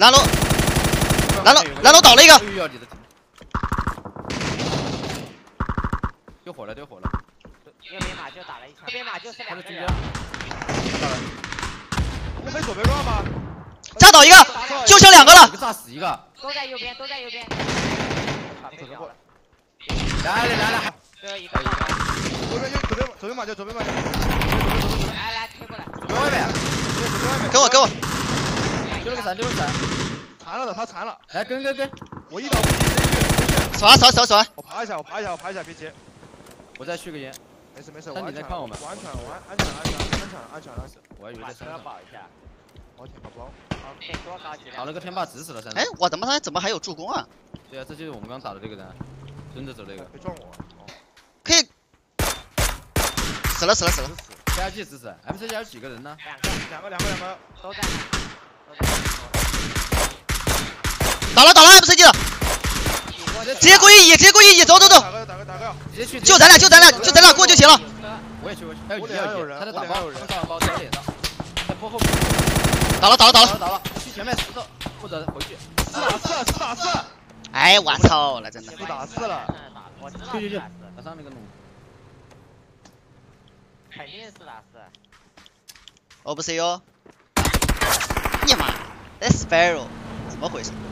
南楼倒了一个。 哎呦，你的天！丢火了，丢火了。 右边马就打了一枪，右边马就是2个人。 我没左边撞吗？ 炸倒一个，就剩2个了。 一个炸死一个。 都在右边，都在右边。 来， 最后一个。 左边马就。 来，推过来。 丢外面。 给我。 丢了个伞，丢了伞。 残了的，他残了。 来，跟。 我一刀回扫。 我爬一下，别急。 我再续个烟。 没事， 但你在看我们。 安全了。 我还以为在身上。 保一下。 我舔个包。 得多高级？ 打了个天霸直死了3。 哎，我怎么还有助攻啊？ 对啊，这就是我们刚打的这个人，蹲着走那个。 别撞我。 可以。死了。 加技直死 ，MC 家有几个人呢两个。 都在。 打了 MCG 了。直接过一移，走。 打个。 直接去。 就咱俩过就行了。 我也去。还有1，他在打包，上完包在脸上，在坡后面。 打了。 去前面石头或者回去。 4打4。 哎，我操了，真的。 4打4了。 我知道。 去，把上面给弄。 肯定是4打4。 我不是哟。你妈，这 Sparrow 怎么回事？